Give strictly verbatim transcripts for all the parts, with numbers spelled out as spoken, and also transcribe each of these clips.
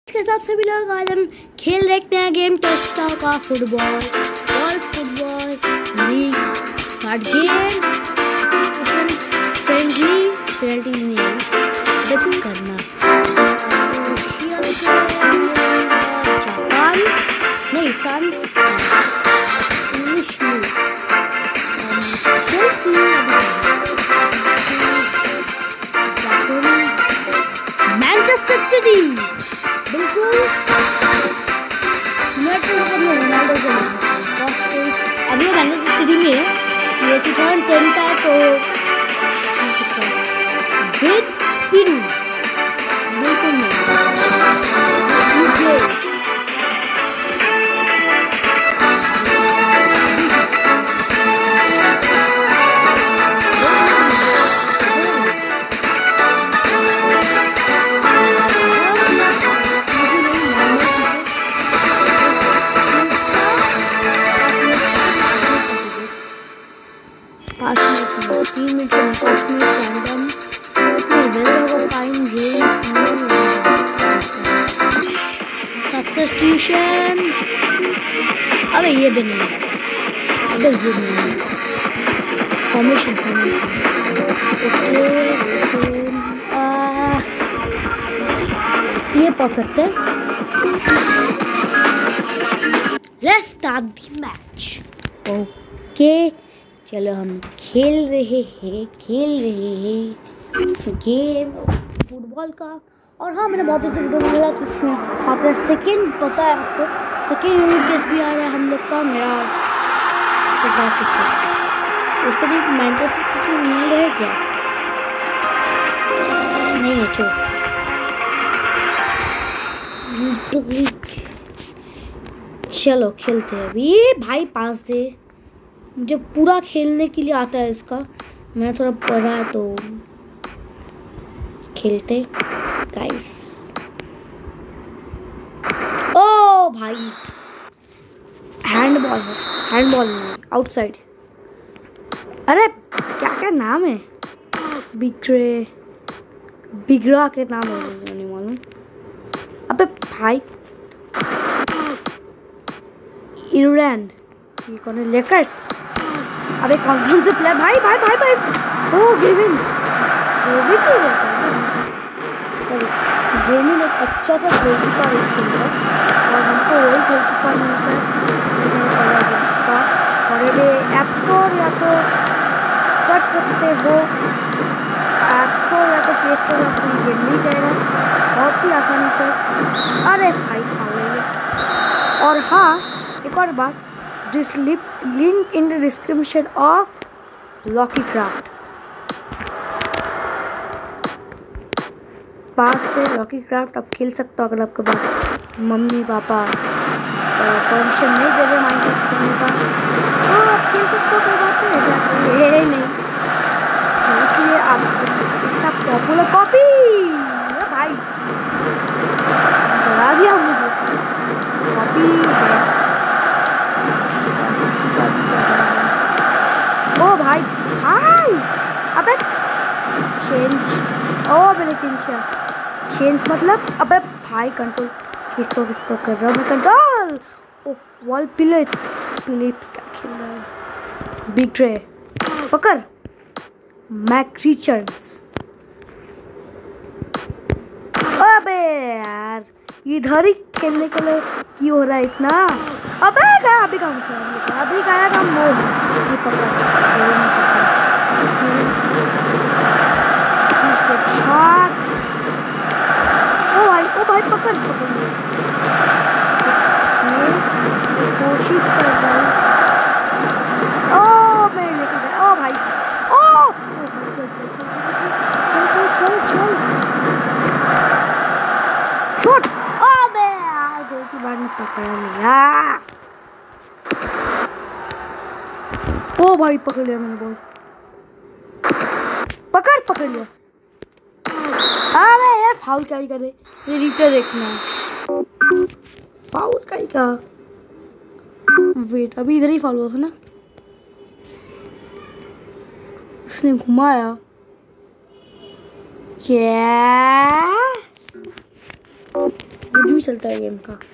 इसके हिसाब से भी लोग आज हम खेल देखते हैं गेम टेस्टा का football world football league start game friendly penalty नहीं है देख करना जापान नहीं फ्रांस इंग्लिश में मैनचेस्टर सिटी बिल्कुल रोनाल्डो को अभी मैनचेस्टर सिटी में ये टू थाउजेंड टेन का तो विद पिरू बिल्कुल तीन मिनट रैंडम सब्स्टिट्यूशन अबे ये भी नहीं अबे ये नहीं फॉर्मेशन ये परफेक्ट है। Let's start the match. Okay चलो हम खेल रहे हैं खेल रहे हैं गेम फुटबॉल का। और हाँ मैंने बहुत ऐसे वीडियो बनाया कि इसमें आपका सेकेंड पता है आपको सेकेंड यूनिट टेस्ट भी आ रहा है हम लोग का मेरा उसका भी मैनचेस्टर सिटी नीड है क्या नहीं है चलो चलो खेलते हैं अभी। ये भाई पास दे मुझे पूरा खेलने के लिए आता है इसका मैं थोड़ा पढ़ा है तो खेलते गाइस। ओ भाई हैंडबॉल है हैंडबॉल नहीं आउटसाइड। अरे क्या क्या नाम है बिग्रे बिगड़ा के नाम है मुझे नहीं मालूम। अबे भाई इरैन ये कौन है लेकर्स। अबे कौन कौन से प्लेयर भाई भाई भाई भाई ओ गेमिंग वो भी नहीं रहता गेमिंग एक अच्छा सा गोलकीपर है इसके अंदर और हमको वही गोलकीपर मिलता है का और ये ऐप स्टोर या तो कर सकते हो ऐप स्टोर या तो प्ले स्टोर या तो गेम नहीं जाएगा बहुत ही आसानी से। अरे भाई खा और हाँ एक और बात This link in the description of Lucky Craft। पास से लॉकी क्राफ्ट आप खेल सकते हो अगर आपके पास मम्मी पापा परमिशन नहीं दे रहे माइनक्राफ्ट खेलने का तो आप खेल सकते हो कोई बात नहीं ऐसा ये नहीं तो इसलिए आप इतना पॉपुलर कॉपी भाई बता दिया मुझे कॉपी है। ओ भाई भाई अबे चेंज ओ मैंने चेंज किया चेंज मतलब अबे भाई कंट्रोल किसको किसको कर रहा हूँ मैं कंट्रोल ओ वॉल पिलिप्स पिलिप्स क्या खेल रहा है बिग ट्रे पकड़ मैक रिचर्ड्स। अबे यार इधर ही खेलने के लिए क्यों हो रहा है इतना। अबे गया अभी काम से अभी गया काम वो ये पकड़ शॉट ओ भाई ओ भाई पकड़ पकड़ कोशिश कर रहा हूँ ओ मैं लेके गया ओ भाई ओ चल चल चल चल शॉट अबे यार दो की बार में पकड़ा लिया ओ भाई पकड़ लिया मैंने बॉल पकड़ पकड़ लिया। अरे यार फाउल क्या ही करे ये रिप्ले देखना फाउल का ही का वेट अभी इधर ही फाउल हुआ था ना उसने घुमाया क्या कुछ भी चलता है गेम का।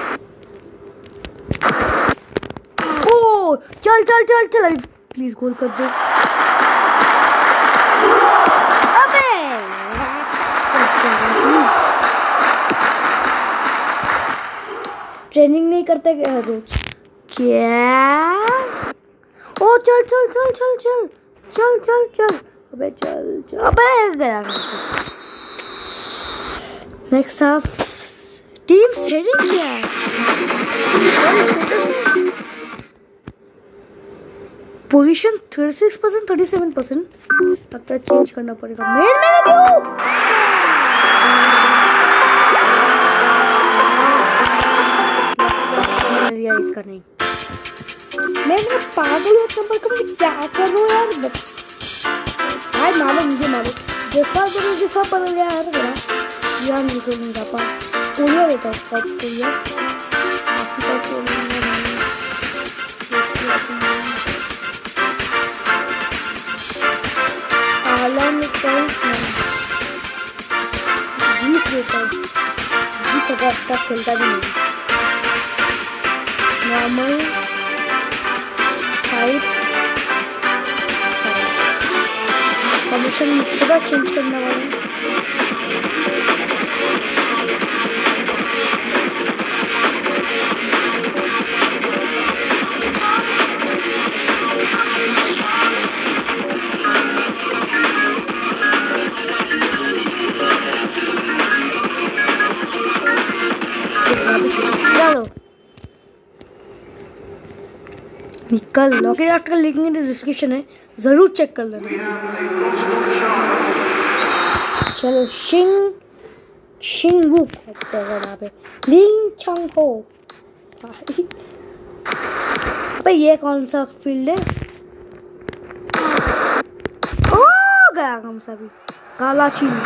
ओ चल चल चल चल अभी प्लीज गोल कर दे। अबे ट्रेनिंग नहीं करते रोज क्या? ओ चल चल चल चल चल चल चल चल अबे चल चल अबे गया। नेक्स्ट हाफ टीम सेटिंग क्या है? Position thirty six percent thirty seven percent लगता है चेंज करना पड़ेगा। मेन मेरे क्यों लिया इसका नहीं। मैं मैं पागल हूँ नंबर का मैं क्या कर रहा हूँ यार। आज मालूम मुझे मालूम जैसा तो मुझे सब बदल गया यार मेरा यार नहीं को नहीं पापा कोरिया रहता है सब कोरिया आपके पास आलम कल बीस रहता है बीस अगर तक खेलता भी नहीं। नॉर्मल फाइव कमीशन पूरा चेंज करने वाला है। चलो निकल लॉकेट आफ्टर लिंक इन डिस्क्रिप्शन है जरूर चेक कर लेना। चलो शिंग शिंगू यहाँ पे लिंग चंग हो भाई ये कौन सा फील्ड है? ओ गया हम सभी काला चीन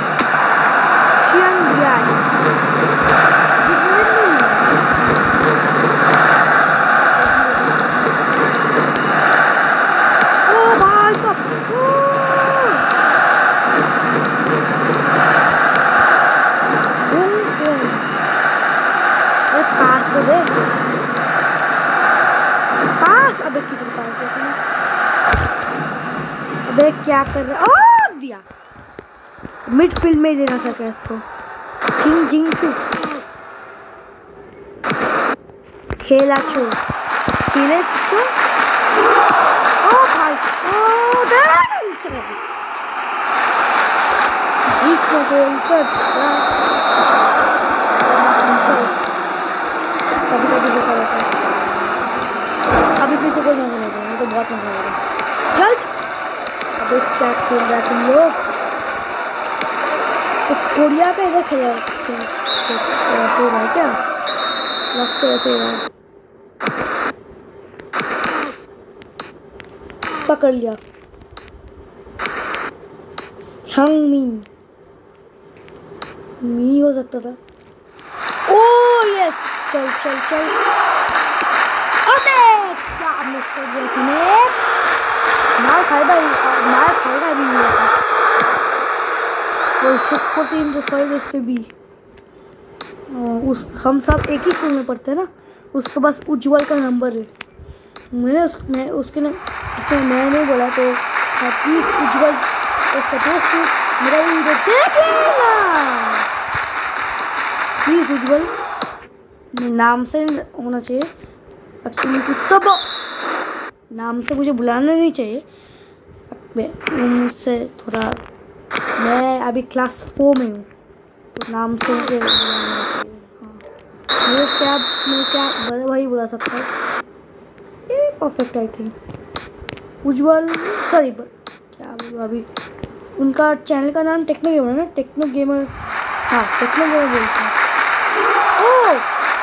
शियंग क्या कर रहा है? ओ दिया मिडफील्ड में ही देना था क्या इसको? किंग जिंग चू खेला छो खेले छो ओ भाई ओ दे चलो इसको गोल कर कभी कभी जो कर रहा था अभी फिर से गोल नहीं लगा मुझे बहुत मजा आ रहा। चल अबे क्या खेल रहा तुम लोग? तो कोरिया का इधर खेला हो रहा है क्या? लगता है ऐसे रहा। पकड़ लिया हंग मी मी हो सकता था। ओ यस चल चल चल अबे क्या मिस कर दिया तूने? मार खाएगा मार खाएगा भी नहीं और शुक्र टीम जो सॉरी इस पे भी उस हम सब एक ही स्कूल में पढ़ते हैं ना। उसके पास उज्जवल का नंबर है। मैंने उस, मैं उसके ने उसने मैं नहीं बोला तो प्लीज उज्जवल उसका दोस्त मेरा वीडियो देख लेना प्लीज। उज्जवल नाम से होना चाहिए एक्चुअली कुछ तब नाम से मुझे बुलाना नहीं चाहिए। मुझसे थोड़ा मैं अभी क्लास फोर में हूँ तो नाम से मुझे बुलाना चाहिए। हाँ मैं क्या मैं क्या बड़े भाई बुला सकता है ये perfect I think. Ujjwal sorry क्या बोलूँ अभी उनका चैनल का नाम टेक्नो गेमर है ना टेक्नो गेमर हाँ टेक्नो गेमर बोलते हैं। ओ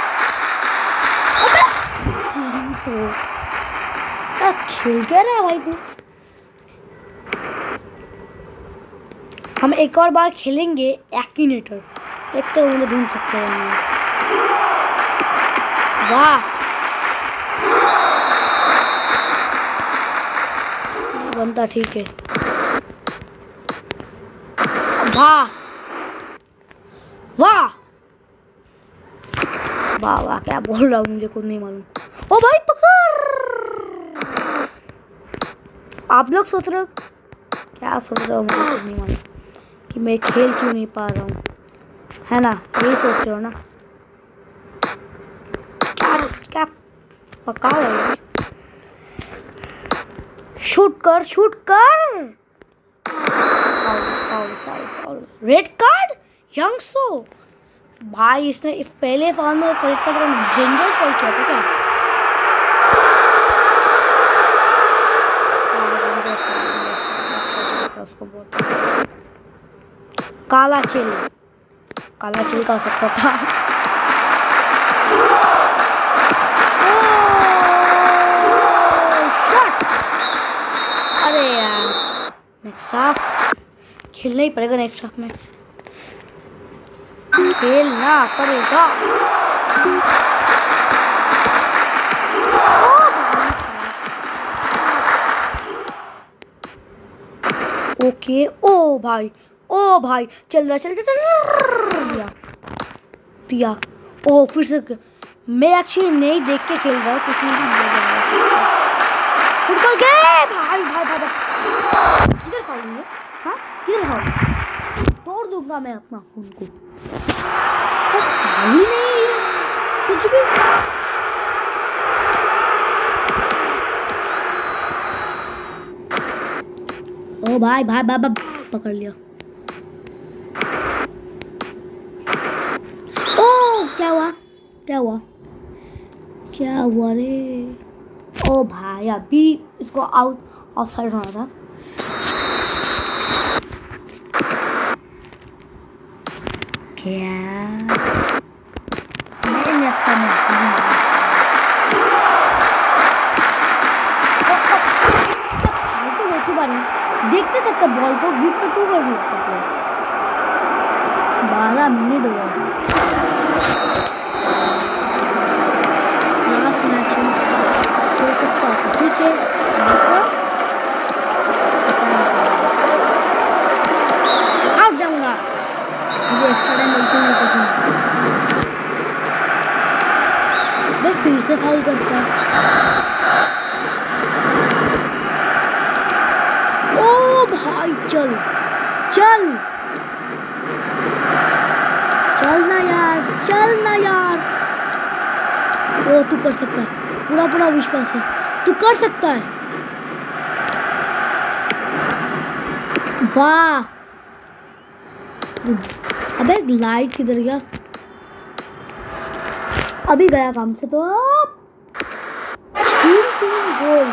तो क्या खेल क्या रहा है भाई तू? हम एक और बार खेलेंगे एक्टिनेटर देखते हैं उन्हें ढूंढ सकते हैं। वाह बनता ठीक है। वाह वाह वाह वाह, क्या बोल रहा हूँ मुझे खुद नहीं मालूम। ओ भाई पकड़। आप लोग सोच रहे हो क्या सोच रहे हो, मुझे खुद नहीं मालूम कि मैं खेल क्यों नहीं पा रहा हूँ, है ना? यही सोच रहे हो ना? क्या क्या पकाओ यार। शूट कर शूट कर। Foul foul foul foul. Red card यंगसो। भाई इसने इस पहले फाउल में रेड कार्ड डेंजरस फाउल किया था क्या? उसको बहुत काला चिल काला चिल का हो सकता था। अरे यार नेक्स्ट हाफ खेलना ही पड़ेगा। नेक्स्ट हाफ में खेलना पड़ेगा। ओके ओ भाई ओ भाई चल रहा चल चल दिया दिया। ओ फिर से मैं एक्चुअली नहीं देख के खेल रहा हूँ क्योंकि फुटबॉल के भाई भाई भाई किधर फाउल है? हाँ किधर फाउल? तोड़ दूंगा मैं अपना खून को। बस फाउल ही नहीं है कुछ भी। ओ भाई भाई भाई पकड़ लिया। ओ क्या हुआ क्या हुआ क्या हुआ रे? ओ भाई अभी इसको आउट ऑफ साइड होना था। क्या नहीं लगता मैं देखते सकते बॉल को बीस का टू कर दिया। बारह मिनट हो गए लास्ट मैच में खेल सकता है। ठीक है आउट जाऊंगा। मुझे एक्स्ट्रा टाइम बिल्कुल नहीं पसंद। मैं फिर से फाउल करता हूँ। भाई चल चल चल ना यार चल ना यार। ओ तू कर सकता है। पूरा पूरा विश्वास है तू कर सकता है। वाह अबे लाइट किधर गया? अभी गया काम से। तो तीन तीन गोल।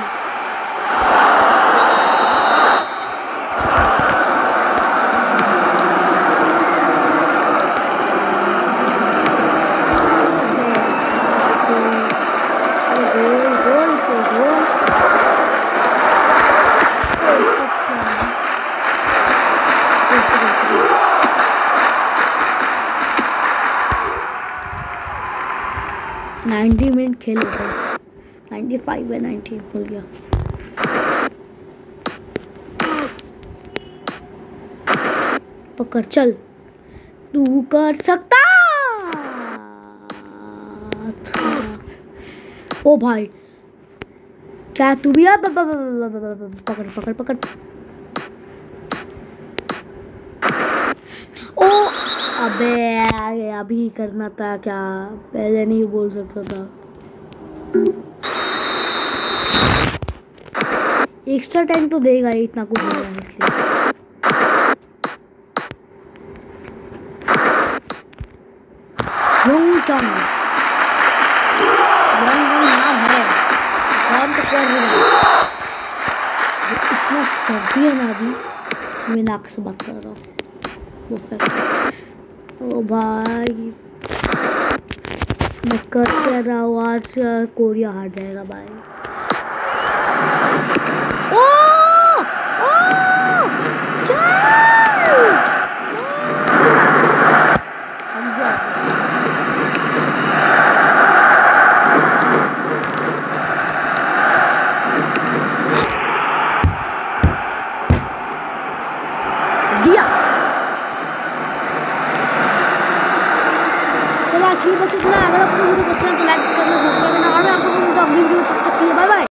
नाइन्टी मिनट खेल होता है। नाइन्टी फाइव है नाइन्टी भूल गया। पकड़ चल तू कर सकता था। ओ भाई क्या तू भी अब पकड़ पकड़ पकड़। ओ अबे अभी करना था क्या? पहले नहीं बोल सकता था। एक्स्ट्रा टाइम तो देगा ही, इतना कुछ हो रहा है इसलिए। यंग टॉम यंग नाम है कौन तो कर रहा है। इतना सर्दी है ना अभी मैं नाक से बात कर रहा हूँ। वो फैक्ट ओ भाई मैं कर क्या रहा हूँ। आज कोरिया हार जाएगा भाई। ओ ओ चल हम गया। दिया चला आज की बस इतना। अगर आपको वीडियो पसंद है तो लाइक